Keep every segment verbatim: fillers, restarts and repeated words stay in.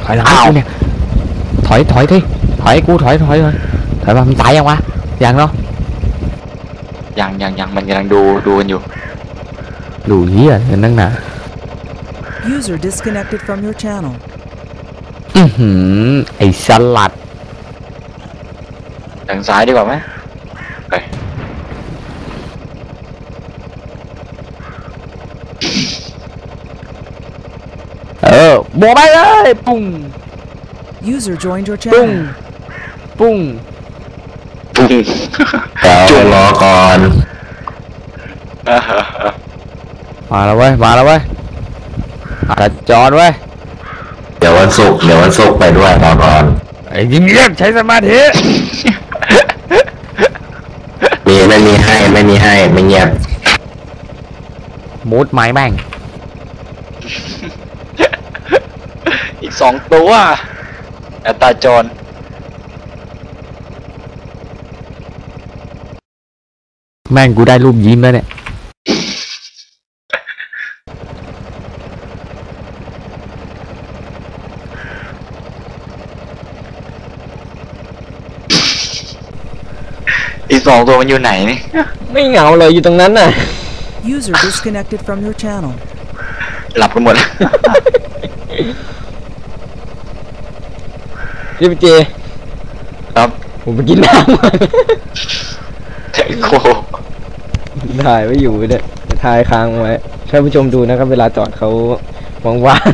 อยหลังกูเนี่ยถอยถอยที่ถอยกูถอยถอยถอยถอยมามันตายยังวะยังเนาะยังยังยังมันกำลังดูดูกันอยู่ดูเหี้ยกันนั่งหนา User disconnected from your channel อือหือไอ้สลัดทางซ้ายดีกว่าไหมไปเออโบไปเลยปุ้ง User joined your ปุ้ง channel ปุ้งปุ้งจุ่มรอก่อนมาแล้วเว้ยมาแล้วเว้ยอาจจอนเว้ยเดี๋ยววันศุกร์เดี๋ยววันศุกร์ไปด้วยรอก่อนไอ้ยิ้มเงียบใช้สมาธิมีไม่มีให้ไม่มีให้ไม่เงียบมูดไม้แม่งอีกสองตัวแอตตาจอนแม่งกูได้รูปยิ้มแล้วเนี่ยอีกสองตัวมันอยู่ไหนนี่ไม่เหงาเลยอยู่ตรงนั้นน่ะ User disconnected from your channel หลับกันหมดแล้วพี่เจครับผมไปกินน้ำมาเทโคถ่ายไว้อยู่เนี่ยถ่ายค้างไว้ให้ผู้ชมดูนะครับเวลาจอดเขาว่าง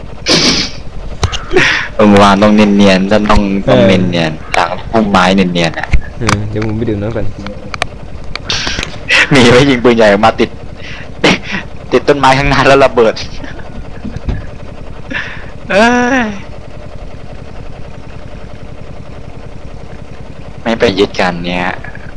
ๆเมื่อวานต้องเนียนๆจะต้องต้องเนียนๆหลังพุ่มไม้เนียนๆอ่ะเดี๋ยวผมไปดูน้ำกันมีไว้ยิงปืนใหญ่มาติดติดต้นไม้ข้างหน้าแล้วระเบิดเอ้ยไม่ไปยึดกันเนี้ย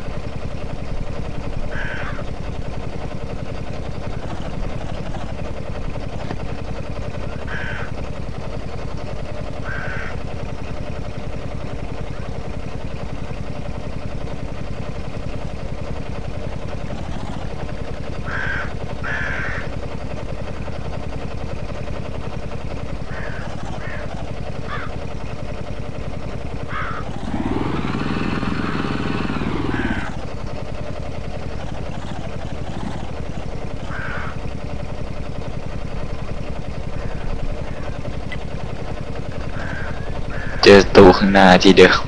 เจอตู้ข้างหน้าที่เดิม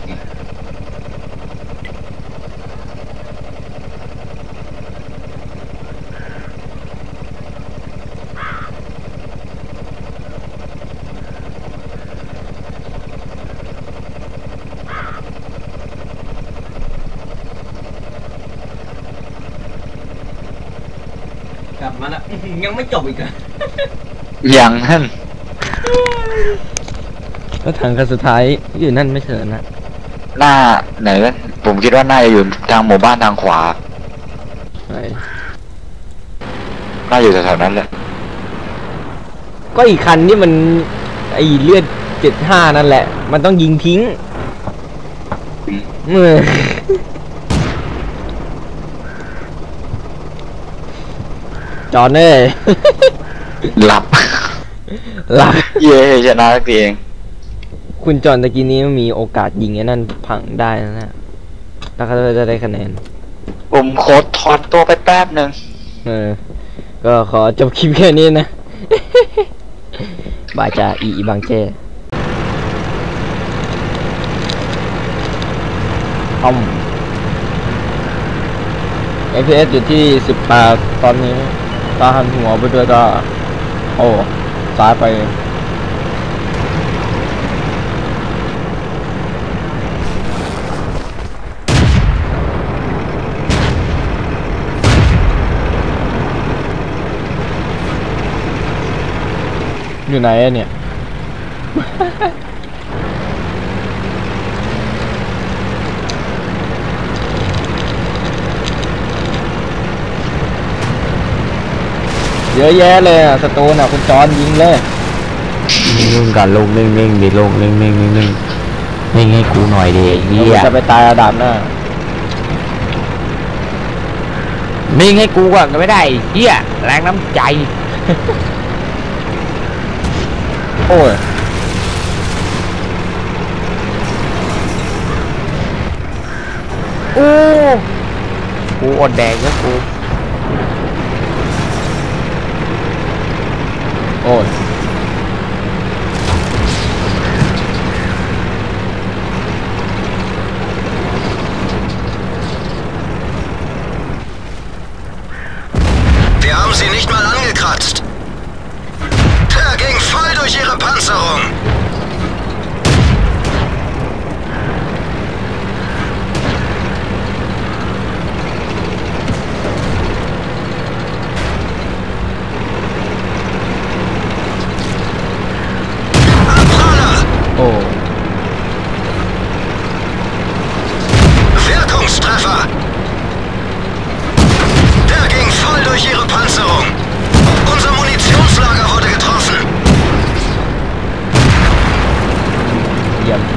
กลับมาแล้วยังไม่จบอีกอ่ะยังนั่นแล้วถังคันสุดท้ายอยู่นั่นไม่เฉยนะหน้าไหนกันผมคิดว่าน่าจะอยู่ทางหมู่บ้านทางขวาน่าอยู่แถวๆนั้นแหละก็อีกคันนี่มันไอเลือดเจ็ดห้านั่นแหละมันต้องยิงทิ้งเมื่อจอนเน่หลับหลับเย่ชนะสักทีเองคุณจอนตะกี้นี้มีโอกาสยิงไอ้นั่นพังได้นะนะแล้วเขาจะได้คะแนนผมโคตรถอนตัวไปแป๊บหนึ่งเออก็ขอจบคลิปแค่นี้นะบายจ่าอีบางเจ้อ้อม เอฟ พี เอส อยู่ที่สิบแปดตอนนี้ตาหันหัวไปด้วยก็โอ้ซ้ายไปอยู่ไหนเนี่ย เยอะแยะเลยอ่ะสตูนอ่ะคุณจอนยิงเลยนิ่งก่อนลงนิ่งนิ่งดิลงนิ่งนิ่งนิ่งนิ่งนิ่งให้กูหน่อยดิเฮียจะไปตายอาดับหน้านิ่งให้กูก่อนก็ไม่ได้เฮียแรงน้ำใจโอ้ยโอ้กูอดแดงแล้วกูโอ้ย Wir haben sie nicht mal angekratzt. Der ging voll durch ihre Panzerung. Abpraller! Oh. Wirkungstreffer! Der ging voll durch ihre Panzerung. Unser Munitionslager wurde getroffen. เยี่ยม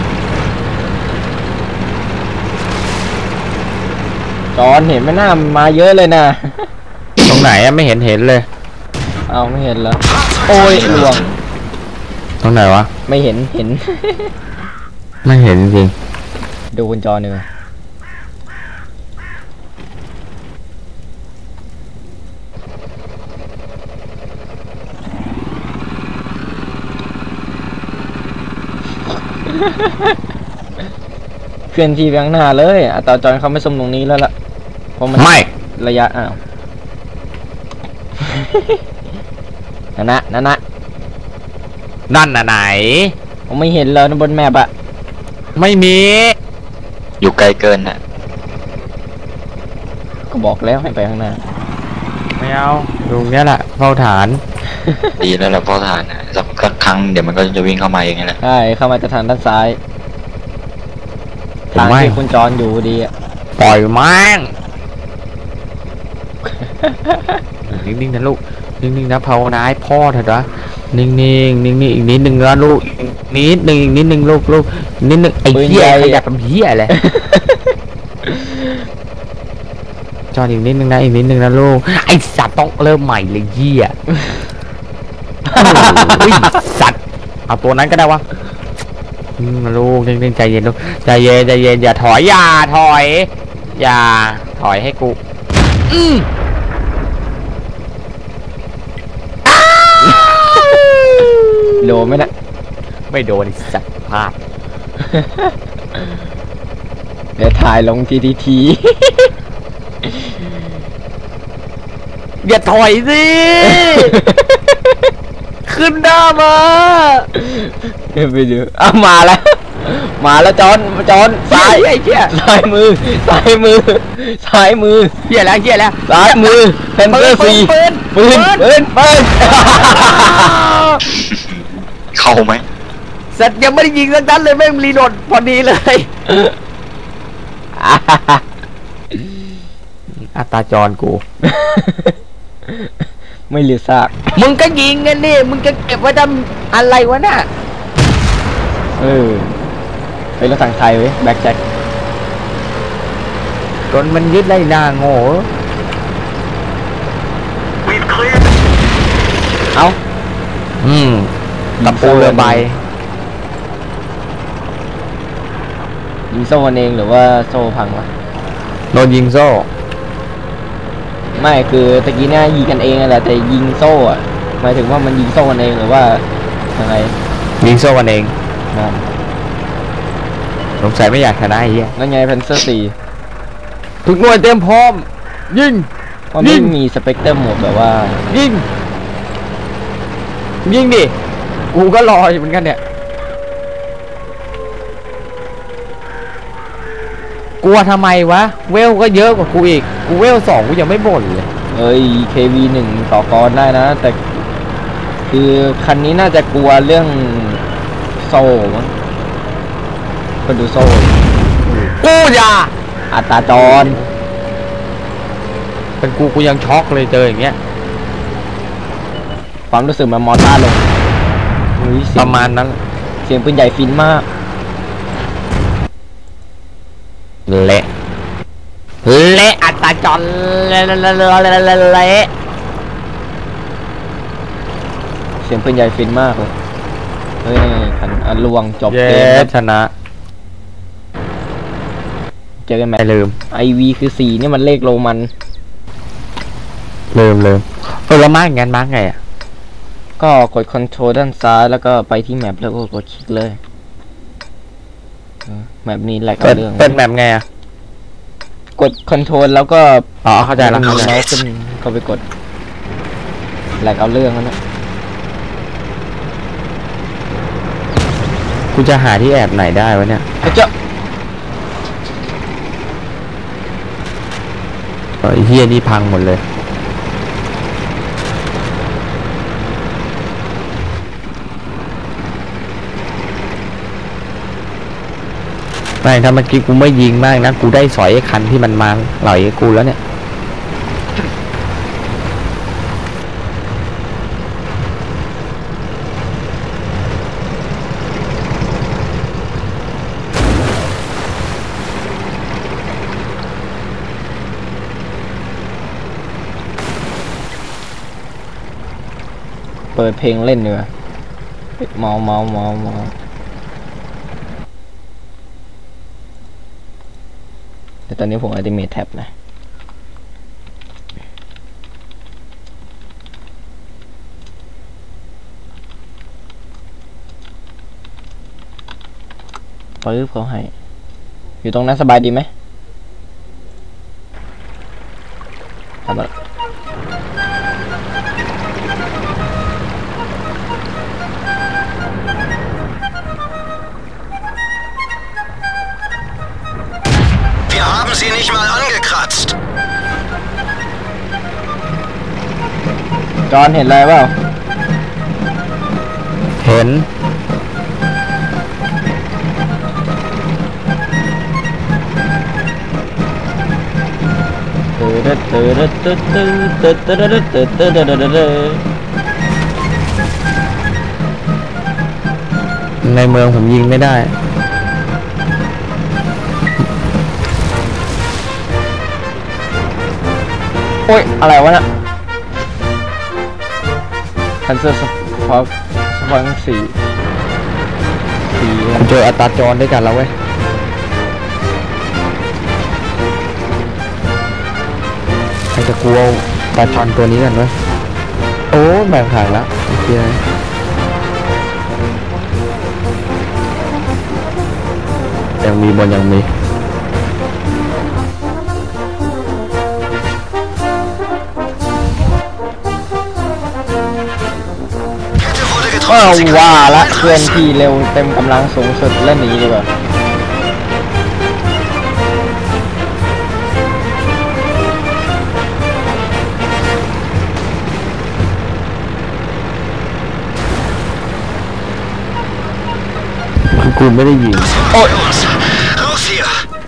จอนเห็นไหมหน้ามาเยอะเลยนะ ตรงไหนอะไม่เห็นเห็นเลยเอาไม่เห็นแล้วโอ้ยหลวงตรงไหนวะไม่เห็นเห็น ไม่เห็นจริงดูคุณจอหนึ่งเคลื่อนที่ไปข้างหน้าเลยอัตราจรเขาไม่สมตรงนี้แล้วล่ะเพราะมันไม่ระยะอ้าว นั่นนะนั่นนะนั่นน่ะไหนผมไม่เห็นเลยบนแมปอะไม่มีอยู่ไกลเกินน่ะก็บอกแล้วให้ไปข้างหน้าไม่เอาตรงนี้แหละเฝ้าฐานดีแล้วแหละเฝ้าฐานนะสักครั้งเดี๋ยวมันก็จะวิ่งเข้ามาเองแหละใช่เข้ามาจะทางด้านซ้ายทางที่คุณจรอยู่ดีอะปล่อยแม่ง นิ่งๆนะลูกนิ่งๆนะภาวนาให้พ่อเถอะนะนิ่งๆนิ่งๆอีกนิดนึงนะลูกนิดนึงอีกนิดนึงลูกลูกนิดนึงไอ้เหี้ยขยับเป็นเหี้ยเลยจอดอีกนิดนึงนะอีกนิดนึงนะลูกไอ้สัตว์ต้องเริ่มใหม่เลยเหี้ยสัตว์เอาตัวนั้นก็ได้วะลูกนิ่งๆใจเย็นลูกใจเย็นใจเย็นอย่าถอยอย่าถอยอย่าถอยให้กูอืมโดนไหมนะไม่โดนสัตว์พลาดเดี๋ยวถ่ายลงทีทีทีอย่าถอยสิขึ้นหน้ามาไปดูอ้ามาแล้วมาแล้วจอนจอนซ้ายไอ้เหี้ยซ้ายมือซ้ายมือซ้ายมือเหี้ยแล้วเหี้ยแล้วซ้ายมือเทนเตอร์สี่ปืนปืนปืนปืนเข้าไหมสัตว์ยังไม่ได้ยิงสักนัดเลยไม่รีโหลดพอดีเลยอัตราจรกูไม่เหลือซากมึงก็ยิงกันดิมึงจะเก็บไว้ทำอะไรวะน่ะเออเป็นรถถังไทยเว้ยแบ็คแจ็คจนมันยึดได้หน้าโง่เอาอืมตะปูเรือใบยิงโซ่มันเองหรือว่าโซ่พังวะโดนยิงโซ่ไม่คือตะกี้เนี่ยยิงกันเองแหละแต่ยิงโซ่อะหมายถึงว่ามันยิงโซ่กันเองหรือว่ายังไงยิงโซ่กันเองนะสงสัยไม่อยากชนะไอ้เหี้ยนั่นไงแพนเซอร์สี่ทุกหน่วยเตรียมพร้อมยิงว่าไม่มีสเปกเตอร์โหมดแบบว่ายิงยิงดิกูก็รออยู่เหมือนกันเนี่ยกลัวทำไมวะเวลก็เยอะกว่ากูอีกกูเวลสองกูยังไม่บ่นเลยเอ้ย เค วี หนึ่งต่อกรได้นะแต่คือคันนี้น่าจะกลัวเรื่องโซ่มั้งก็ดูโซ่กูอย่าอัตราจรเป็นกูกูยังช็อกเลยเจออย่างเงี้ยความรู้สึกมันมอต้าลงประมาณนั้นเสียงปืนใหญ่ฟินมากเละเละอัตราจรเละเละเละเสียงปืนใหญ่ฟินมากเลยเฮ้ยขันลวงจบเกมชนะเกอกันไหมไม่ลืมไอวีคือสี่นี่มันเลขโรมันลืมลืมเออแล้วมาร์กงั้นมาร์กไงอ่ะก็กดคอนโทรลด้านซ้ายแล้วก็ไปที่แมปแล้วก็กดคลิกเลยแมปนี้แหละเปิดเรื่องเปิดแมปไงอ่ะกดคอนโทรลแล้วก็อ๋อเข้าใจแล้วมีเข้าใจเมาส์ขึ้นก็ไปกดแหลกเอาเรื่องแล้วนะกูจะหาที่แอบไหนได้วะเนี่ยไอ้เจ้าไอ้เฮียนี่พังหมดเลยไม่ถ้าเมื่อกี้กูไม่ยิงมากนะกูได้สอยไอ้คันที่มันมาหล่อยกูแล้วเนี่ยเปิดเพลงเล่นเนื้อเมาเมาเมาเมาแต่ตอนนี้ผมอัลติเมทแท็บนะปึ๊บเขาให้อยู่ตรงนั้นสบายดีไหมทำอะไร Sie nicht mal angekratzt. จอนเห็นอะไรเปล่าเห็นในเมืองผมยิงไม่ได้โอ้ยอะไรวะเนี่ยคันเซอร์สปอร์ตสปอร์ตสี่สี่เจออัตราจรด้วยกันแล้วเว้ยใครจะกลัวปลาชอนตัวนี้กันเว้ยโอ้แบ่งขายแล้วโอเคยังมีบนยังมีก็ว่าละเคลื่อนที่เร็วเต็มกำลังสูงสุดและหนีดีกว่ากูไม่ได้ยิงโอ๊ย Raus hier!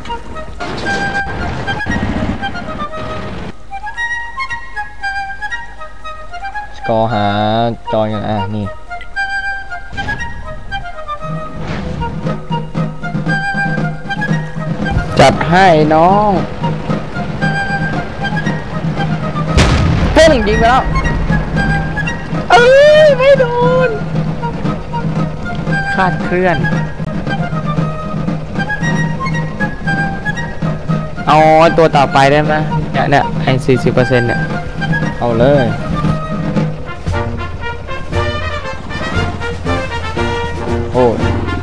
สกอร์หาจอยกันอ่ะนี่จัดให้น้องเพ่งยิงไปแล้วเอ้ยไม่โดนคาดเคลื่อนเอาตัวต่อไปได้ไหมเนี่ยเนี่ยไอ้สี่สิบเปอร์เซ็นต์เนี่ยเอาเลยโอ้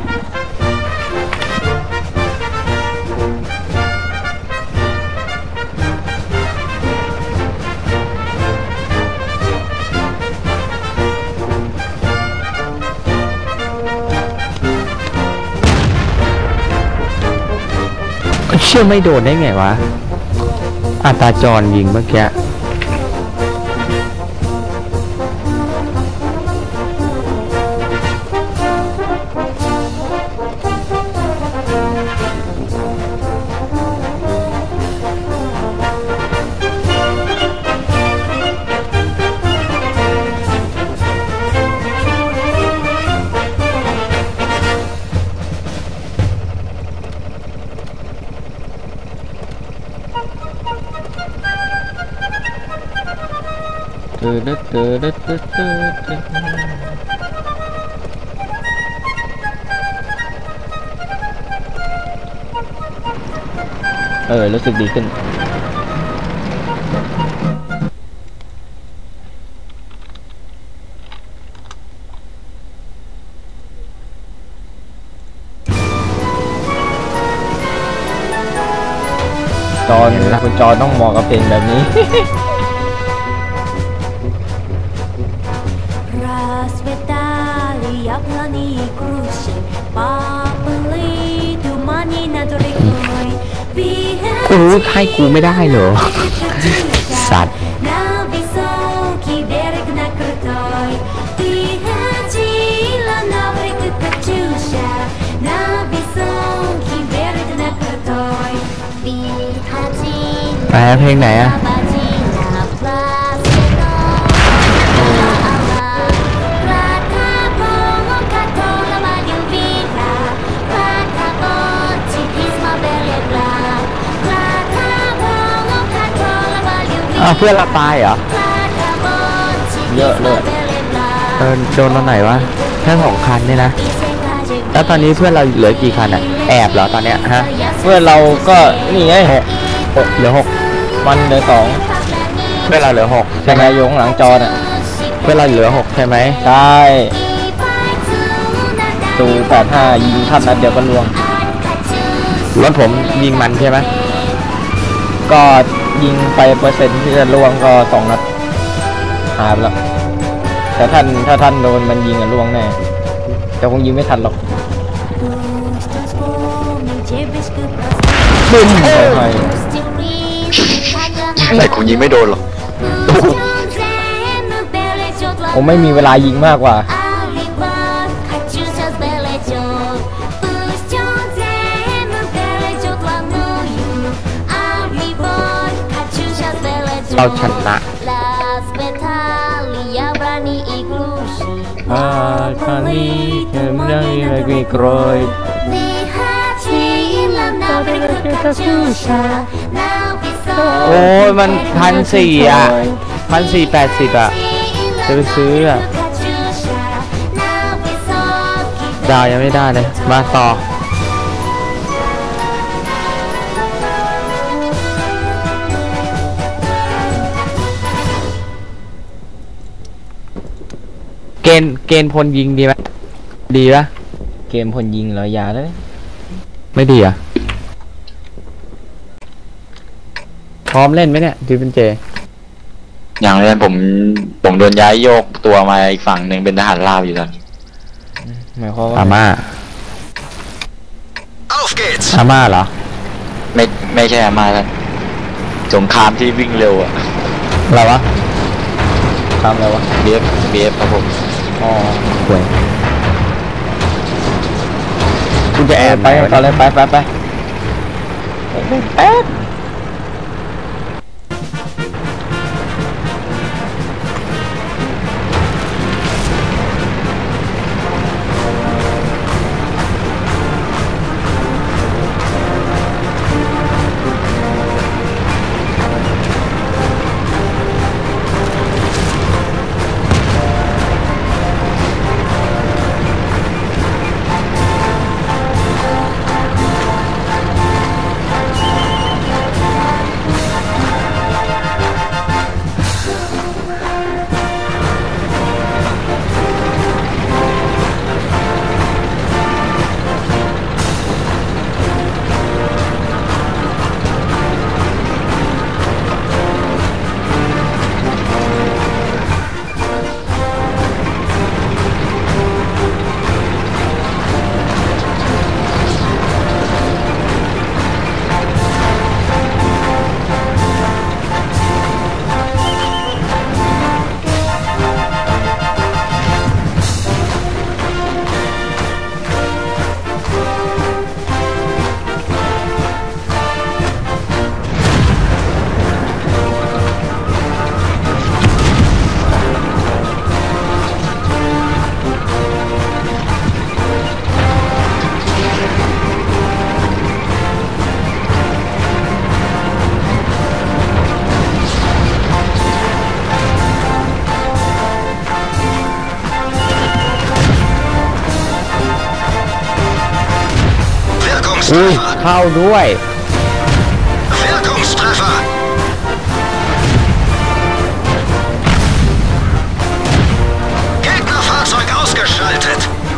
เชื่อไม่โดนได้ไงวะอัตราจรยิงเมื่อกี้ตืดตืดตืดตืดตืดเออรู้สึกดีขึ้นจอนคุณจอนต้องเหมาะกับเพลงแบบนี้กูรู้ให้กูไม่ได้เหรอ สัตว์ไปเพลงไหนอะอ้าวเพื่อนเราตายเหรอเยอะเลยเออโดนตอนไหนวะแค่สองคันนี่นะแล้วตอนนี้เพื่อนเราเหลือกี่คันอะแอบเหรอตอนเนี้ยฮะเพื่อนเราก็นี่ไงหกเหลือหกมันเหลือสองเพื่อนเราเหลือหกใช่ไหมยงหลังจอน่ะเพื่อนเราเหลือหกใช่ไหมใช่ตูแปดห้ายิงทันนัดเดียวก็ล่วงรถผมยิงมันใช่ไหมก็ยิงไปเปอร์เซ็นต์ที่จะล่วงก็สองนัดหายไปแล้วแต่ท่านถ้าท่านโดนมันยิงอะล่วงแน่แต่คงยิงไม่ทันหรอกบึ้มไปแต่คงยิงไม่โดนหรอกผมไม่มีเวลายิงมากกว่าเราชนะอาคานีเกิดไม่ได้ไม่กี่กรอยโอ้ยมันพันสี่อ่ะพันสี่แปดสิบอ่ะจะไปซื้ออ่ะดาวยังไม่ได้เลยมาต่อเกณฑ์เกณฑ์พลยิงดีไหมดีปะเกมพลยิงเหรออย่าเลยไม่ดีอ่ะพร้อมเล่นไหมเนี่ยดิเป็นเจอย่างเล่นผมผมโดนย้ายโยกตัวมาอีกฝั่งหนึ่งเป็นทหารราบอยู่ตอนหมายความว่าอาม่าอาม่าเหรอไม่ไม่ใช่อาม่าท่านสงครามที่วิ่งเร็วอะอะไรวะทำอะไรวะเบฟเบฟครับผมอ๋อห่วยคุณจะแอบไปตอนเลยไปไปไปแป๊บอุ้ยเข้าด้วย Wirkungstreffer. Gegnerfahrzeug ausgeschaltet.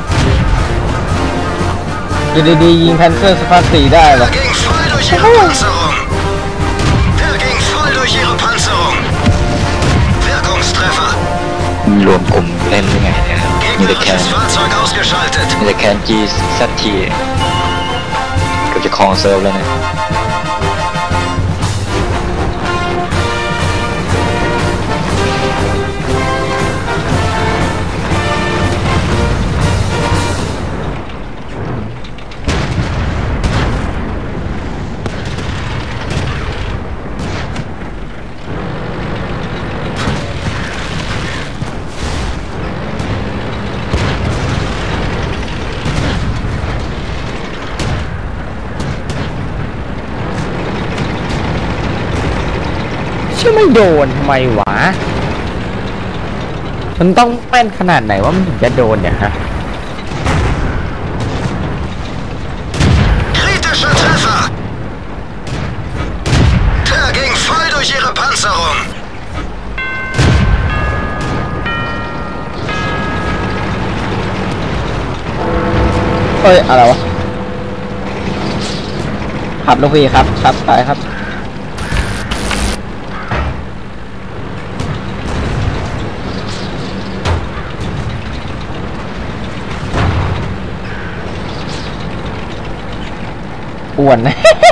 อยู่ดีๆยิงแพนเซอร์สปาร์สี่ได้เหรอ Der ging voll durch ihre Panzerung. Der ging voll durch ihre Panzerung. Wirkungstreffer. รวมกลุ่มเล่นหรือไงเนี่ยครับมีแต่แคน Gegnerisches Fahrzeug ausgeschaltet. มีแต่แคนจีซัตทีเกือบจะครองเซิร์ฟแล้วเนี่ยชื่อไม่โดนทำไมวะมันต้องแม่นขนาดไหนว่ามันถึงจะโดนเนี่ยฮะ Kritischer Treffer. Der ging voll durch ihre Panzerung. เอ้ยอะไรวะขับลูกพี่ครับครับไปครับอ้วนนะ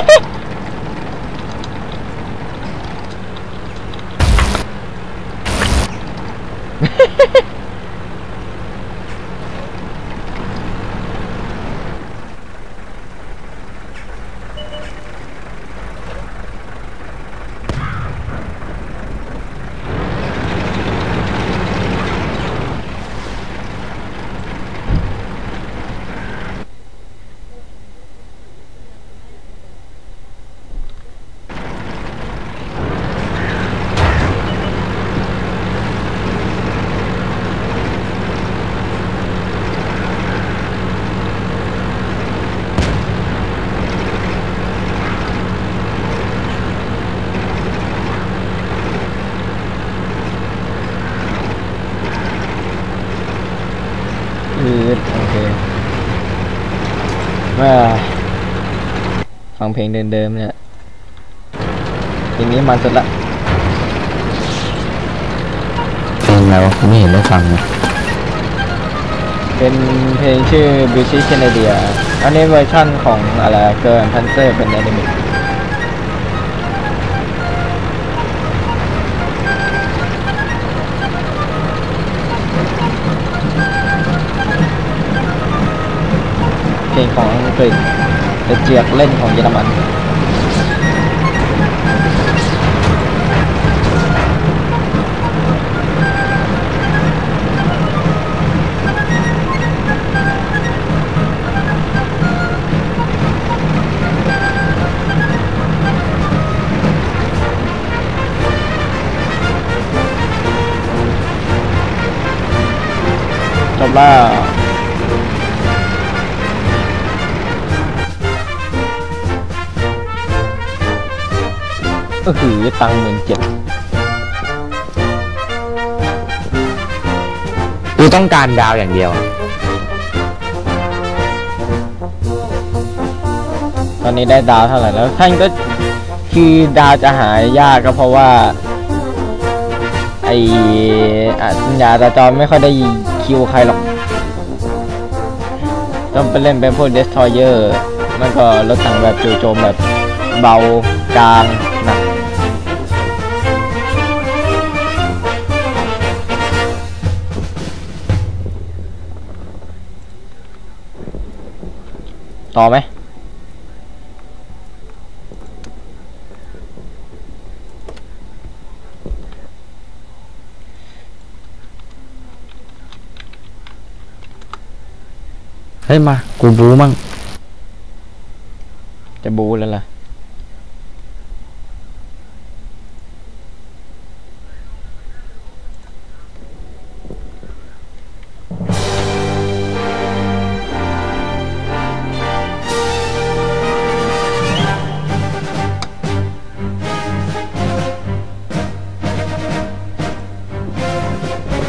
อืดโอเคว่าฟังเพลงเดิมๆเนี่ยเพลงนี้มันสุดละเพลงแล้วไม่เห็นได้ฟังเลยเป็นเพลงชื่อ British Canadian อันนี้เวอร์ชั่นของอะไรเกิร์ลพันเซอร์เป็นแอนิเมะเพลงของอังกฤษแต่เจียกเล่นของเยอรมันจบแล้วก็คือตังค์หมื่นเจ็ดกูต้องการดาวอย่างเดียวตอนนี้ได้ดาวเท่าไหร่แล้วท่านก็คือดาวจะหายากก็เพราะว่าไอ้สัญญาตาจรไม่ค่อยได้คิวใครหรอกต้องไปเล่นเป็นพวกเดสทรอยเยอร์มันก็รถถังแบบจู่โจมแบบเบากลางหนักต่อไหมเฮ้ยมากูบูมั่งจะบูแล้วล่ะ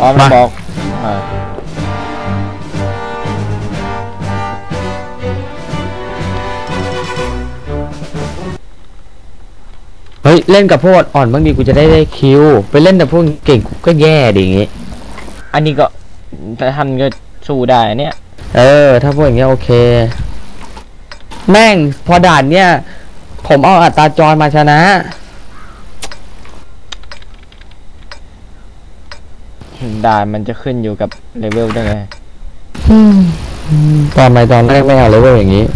อ๋อมันบอกอ่าเฮ้ยเล่นกับพวกอ่อนบางทีกูจะได้ได้คิวไปเล่นกับพวกเก่งกูก็แย่ดิอย่างงี้อันนี้ก็แต่ท่านก็สู้ได้เนี่ยเออถ้าพวกอย่างเงี้ยโอเคแม่งพอด่านเนี้ยผมเอาอัตราจรมาชนะด่านมันจะขึ้นอยู่กับเลเวลด้วยไงตอนไหนตอนแรกไม่เอาเลยเว้ยอย่างงี้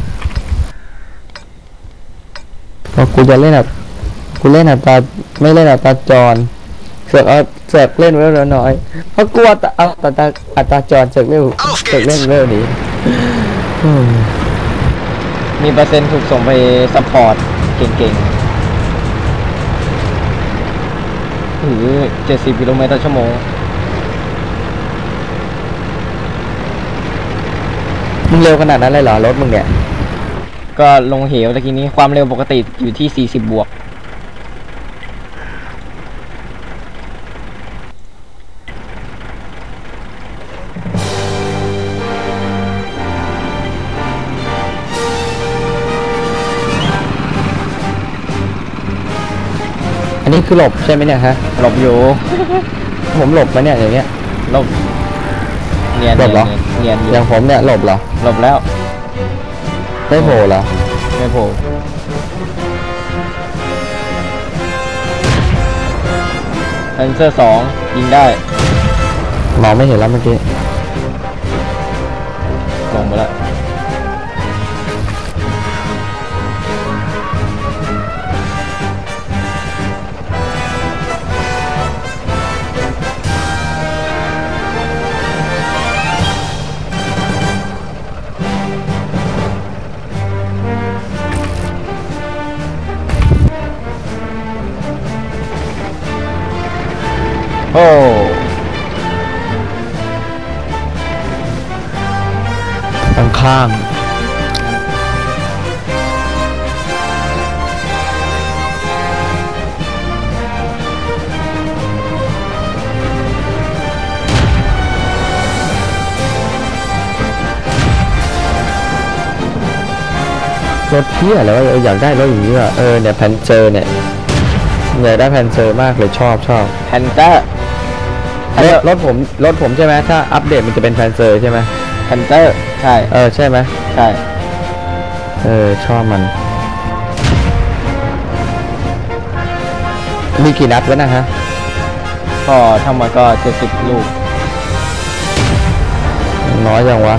พอกูจะเล่นแบบกูเล่นอัตราไม่เล่นอัตราจรเสือกเอาเสือกเล่นเวลน้อยเพราะกลัวเอาอัตราอัตราจรเสือกเล่นเสือกเล่นเวลนี้มีเปอร์เซ็นต์ถูกส่งไปซัพพอร์ตเก่งๆหือเจ็ดสิบกิโลเมตรต่อชั่วโมงมึงเร็วขนาดนั้นเลยเหรอรถมึงเนี่ยก็ลงเหวตะกี้นี้ความเร็วปกติอยู่ที่สี่สิบบวกอันนี้คือหลบใช่ไหมเนี่ยฮะหลบอยู่ผมหลบมาเนี่ยอย่างเงี้ยหลบเนียนหลบเหรอเนียนอยู่อย่างผมเนี่ยหลบเหรอหลบแล้วไม่โผล่เหรอไม่โผล่แพนเซอร์สองยิงได้มองไม่เห็นแล้วเมื่อกี้ลงไปแล้วโอ้ข้างข้างรถเที่ยแล้วอยากได้รถอย่างนี้อ่ะเออเนี่ยแพนเซอร์เนี่ยอยากได้แพนเซอร์มากเลยชอบชอบแพนเซอร์รถผมรถผมใช่ไหมถ้าอัปเดตมันจะเป็นแพนเซอร์ใช่ไหมแพนเซอร์ใช่เออใช่ไหมใช่เออชอบมันมีกี่นัดวะนะฮะก็ทั้งหมดก็เจ็ดสิบลูกน้อยจังวะ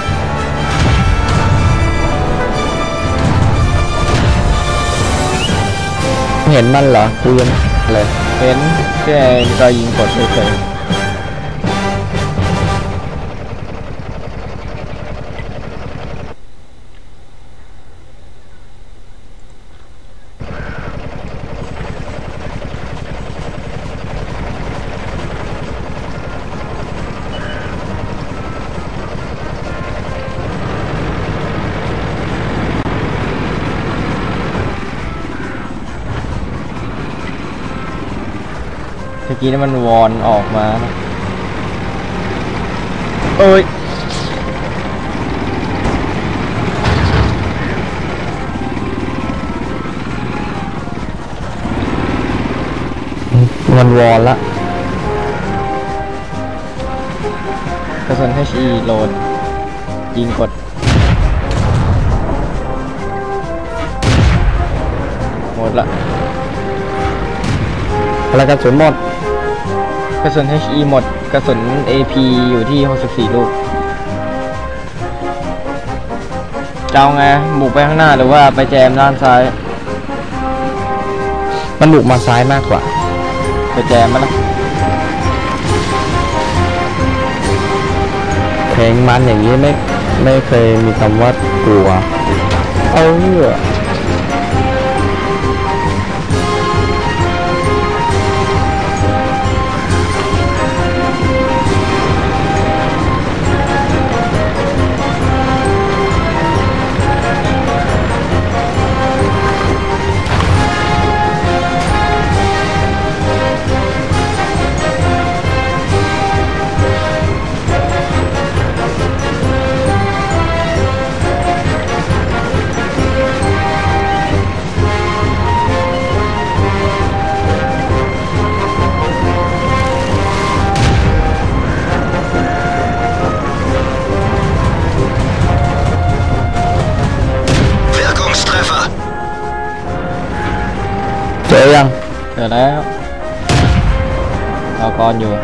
เห็นมันเหรอกูยังเลยเห็นแค่ก็ยิงกดเฉยเมื่อกี้นี่มันวอนออกมาเอ้ยมันวอนละกระสุน เอช อี โหลดยิงกดหมดละอะไรกระสุนหมดกระสุน เอช อี หมดกระสุน เอ พี อยู่ที่หกสิบสี่ลูกจะเอาไงบุกไปข้างหน้าหรือว่าไปแจมด้านซ้ายมันบุกมาซ้ายมากกว่าไปแจมมั้ยล่ะเพลงมันอย่างนี้ไม่ไม่เคยมีคำว่ากลัวเอาเหี้ยอยังเกิดแล้วรอกรอยู่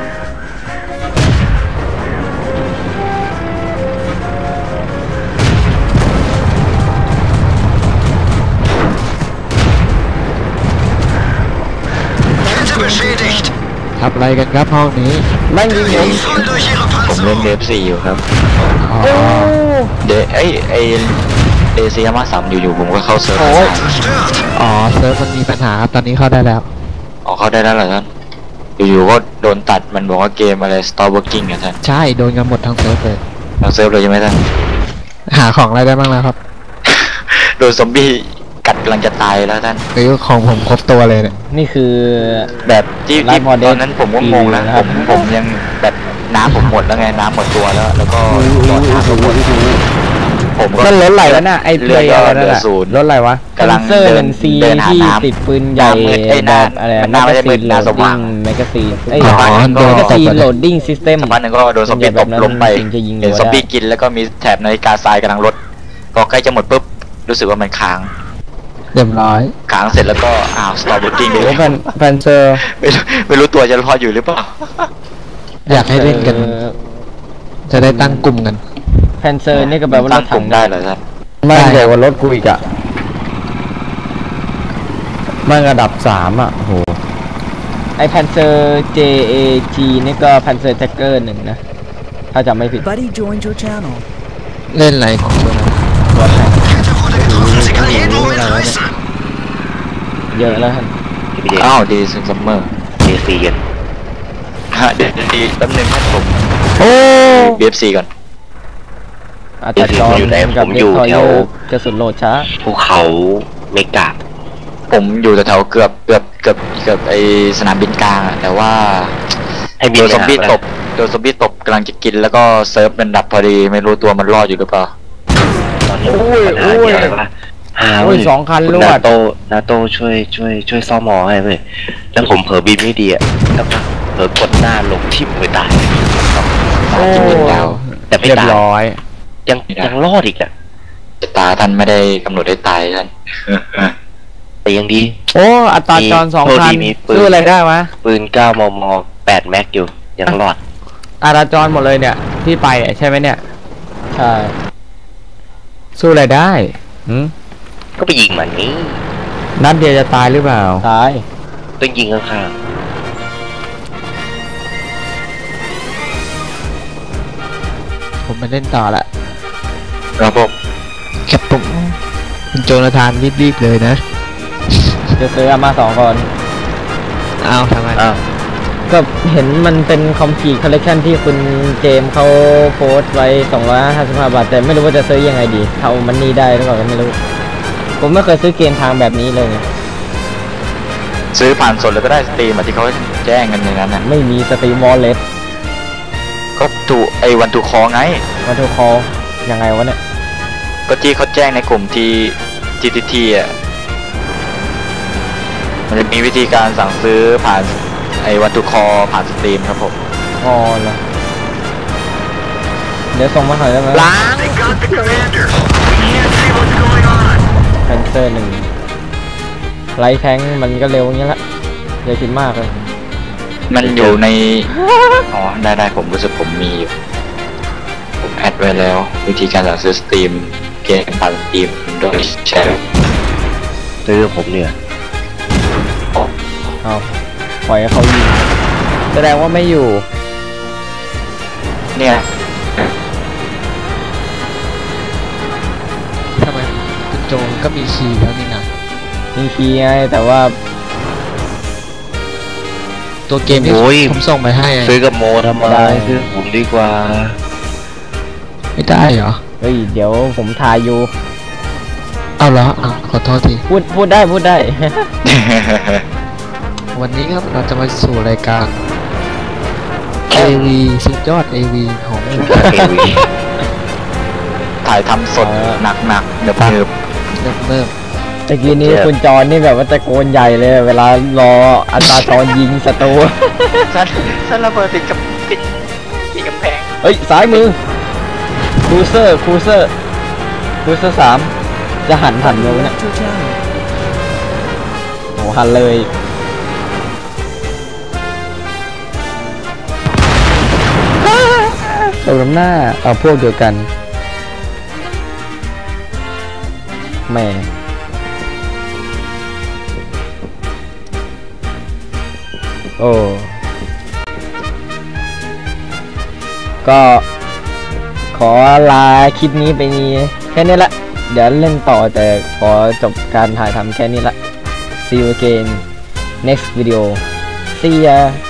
ทำอะไรกันครับห้องนี้แม่งยิงผม Voll durch ihre ผมเล่น Panzerung. เดฟสี่อยู่ครับอ๋อเดไอยไอเอซียามาสามอยู่ๆผมก็เข้าเซิร์ฟ Zerstört. อ๋อเซิร์ฟมันมีปัญหาครับตอนนี้เข้าได้แล้วออกเข้าได้แล้วเหรอท่านอยู่ๆก็โดนตัดมันบอกว่าเกมอะไร stop working อ่ะท่านใช่โดนกันหมดทั้งเซิร์ฟเลยเราเซิร์ฟเลยใช่ไหมท่านหาของอะไรได้บ้างแล้วครับโดนซอมบี้กัดกำลังจะตายแล้วท่านหรือของผมครบตัวเลยเนี่ยนี่คือแบบที่ไลที่ฟ์ model ตอนนั้นผมก็งงแล้วนะคผรับมผมยังแบบน้ำผมหมดแล้วไงน้ำหมดตัวแล้ว แล้วก็หลอดน้ำก็หมดผมก็มันรถไหลวะน่ะไอ้เพเลืลอดย์ก็อะไรเหลืนั่นอน่ะศูนย์รถอะไรวะกำลังเซอร์เดิเป็น นซีเดินหาที่น้ำติดปืนใหญ่น้ำมืดเอ้ยหน้าแบบอะไรหน้าไม่ได้มืดหน้าสว่างแมกกาซีนเอ้ยอ๋อแมกกาซีนโหลดดิ้งซิสเต็มสักพักหนึ่งก็โดนซอมบี้ตบล้มไปถึงจะยิงเห็นหัวซอมบี้ได้กินแล้วก็มีแถบนาฬิกาทรายกำลังลดพอใกล้จะหมดปุ๊บรู้สึกว่ามันค้างเรียบร้อยค้างเสร็จแล้วก็อ้าว stop working โอ้แฟนแฟนเซอร์ไม่รู้ไม่รู้ตัวจะรอดอยู่หรือเปล่าอยากให้เล่นกัน จะได้ตั้งกลุ่มกันแพนเซอร์นี่ก็แปลว่ารตั้ถงกถัลุ่งมได้เหรอท่านแม่งได้ใหญ่กว่ารถกูอีกอะแม่งระดับสามอะโหไอแพนเซอร์ เจ เอ จี นี่ก็แพนเซอร์แท็กเกอร์หนึ่งนะ ถ้าจำไม่ผิด Buddy joined your channel. เล่นอะไรของตัวนั้นรถถัง Kette wurde getroffen. Sie kann jeden Moment reißen. เยอะแล้วท่านอ้าวดีซึงซัมเมอร์ดีซีกันฮะเดี๋ยวดีแป๊บนึงให้ผมโอ้บีเอฟซีก่อนอาจจะจออยู่ไหนกับผมเด็อยู่กทอยแถเยวอะกระสุนโหลดช้าภูเขาเมกาผมอยู่แถวๆเกือบเกือบเกือบเกือบไอสนามบินกลางอะแต่ว่าให้บิโดนนซอมบี้ตบโดนซอมบี้ตบกำลังจะกินแล้วก็เซิร์ฟมันดับพอดีไม่รู้ตัวมันรอดอยู่หรือเปล่าตอนนี้โอ้ยปัญหาโอ้ยเนี่ยอะไรวะหาโอ้เว้ยยสองคันคุณรวนาดโตนาโตช่วยช่วยช่วยซ่อมหมอให้เว้ยแล้วผมเผลอบินไม่ดีอ่ะแล้วเผลอกดหน้าลงทิ่มไปตายโอ้จะเป็นดาวแต่ไม่เรียบตายร้อยยังยังรอดอีกอ่ะชะตาท่านไม่ได้กำหนดให้ตายท่านแต่ยังดีโอ้อัตราจรสองโทษคันดีมีปืนซื้ออะไรได้วะปืนเก้ามมแปดแม็กอยู่ยังรอดอัตราจรหมดเลยเนี่ย ที่ไปอะใช่ไหมเนี่ยใช่สู้อะไรได้หืมก็ไปยิงมันนี่นัดเดียวจะตายหรือเปล่าตายต้องยิงข้างผมไปเล่นต่อละครับผมครับผมคุณโจนาธานรีบๆเลยนะจะซื้ออามาสองก่อนเอาทำไมๆอ้าวก็เห็นมันเป็นคอมพีทคอลเลกชันที่คุณเจมส์เขาโพสต์ไว้สองร้อยห้าสิบห้าบาท แต่ไม่รู้ว่าจะซื้อยังไงดีเท่ามันนี่ได้หรือเปล่าก็ไม่รู้ ผมไม่เคยซื้อเกมทางแบบนี้เลยไงซื้อผ่านสดแล้วก็ได้สตรีมอะที่เขาแจ้งกันอย่างนั้นนะไม่มีสตรีมวอลเล็ตก็ถูกไอ้วันทูคอไงมาโทรคอลยังไงวะเนี่ยก็ที่เขาแจ้งในกลุ่มที่ทีทีทีอ่ะมันจะมีวิธีการสั่งซื้อผ่านไอ้วันทูคอผ่านสตรีมครับผมอ๋อเหรอเดี๋ยวส่งมาหน่อยได้ไหมล้าง They got the commander. We can't see what's going on. แพนเซอร์หนึ่งไลท์แทงค์มันก็เร็วอย่างเงี้ยละอย่าคิดมากเลยมันอยู่ใน อ๋อ ได้ได้ผมรู้สึกผมมีอยู่ ผมแอดไว้แล้ว วิธีการสั่งซื้อสตรีมเกมผ่านสตรีมโดยใช้ซื้อผมเนี่ยเอาปล่อยให้เขายิงแสดงว่าไม่อยู่เนี่ยทำไมคุณโจก็มีคีย์แล้วนี่นะมีคีย์ไงแต่ว่าตัวเกมที่โอ้ยผมส่งไปให้อะซื้อกับโมทำไมได้ซื้อผมดีกว่าไม่ได้เหรอเฮ้ยเดี๋ยวผมทายอยู่เอาเหรอเอาขอโทษทีพูดพูดได้พูดได้วันนี้ครับเราจะมาสู่รายการ เอ วี สุดยอด เอ วี ของเอวีถ่ายทำสดเออหนักๆเนิบเริ่มเริ่มตะกี้นี้คุณจอนนี่แบบว่าตะโกนใหญ่เลย เวลารออัตราจรยิงศัตรูๆสั้นสั้นระเบิดติดกับติดติดกำแพงเฮ้ยซ้ายมือครูเซอร์ครูเซอร์ครูเซอร์สามจะหันหันเลยนะ Left your channel. โอ้หัวหันเลยตรงหน้าเอาพวกเดียวกันแม่โอ้ก็ขอลาคลิปนี้ไปนี้แค่นี้ละเดี๋ยวเล่นต่อแต่ขอจบการถ่ายทำแค่นี้ละ See you again next video see ya